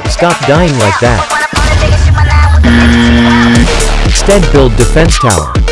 Stop dying like that. Instead build defense tower.